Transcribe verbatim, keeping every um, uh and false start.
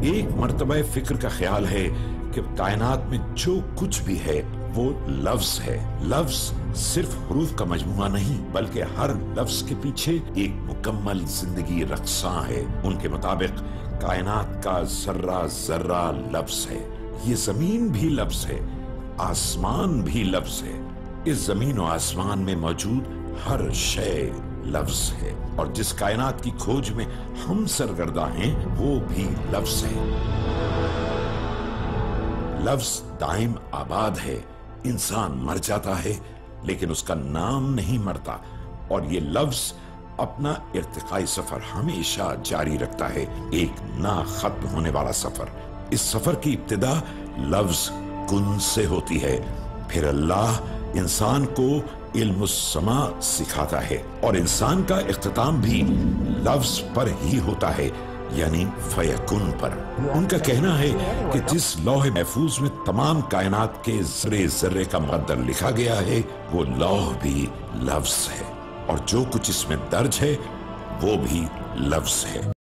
एक मर्तबा फिक्र का ख्याल है कि कायनात में जो कुछ भी है वो लफ्ज है। लफ्ज सिर्फ हरूफ का मजमुआ नहीं, बल्कि हर लफ्ज के पीछे एक मुकम्मल जिंदगी रक्सा है। उनके मुताबिक कायनात का जर्रा जर्रा लफ्ज है। ये जमीन भी लफ्ज है, आसमान भी लफ्ज है। इस जमीन और आसमान में मौजूद हर शय लफ्ज है, और जिस कायनात की खोज में हम सरगर्दा हैं वो भी लफ्ज है। लफ्ज दाइम आबाद है। इंसान मर जाता है लेकिन उसका नाम नहीं मरता, और ये लफ्ज अपना इर्तिकाई सफर हमेशा जारी रखता है, एक ना खत्म होने वाला सफर। इस सफर की इब्तिदा लफ्ज कुन से होती है, फिर अल्लाह इंसान को इल्म समा सिखाता है, और इंसान का इख्तिताम भी लफ्ज पर ही होता है, यानी फयकुन पर। उनका कहना है कि जिस लौह महफूज में तमाम कायनात के जर्रे जर्रे का मुक़द्दर लिखा गया है वो लौह भी लफ्ज है, और जो कुछ इसमें दर्ज है वो भी लफ्ज है।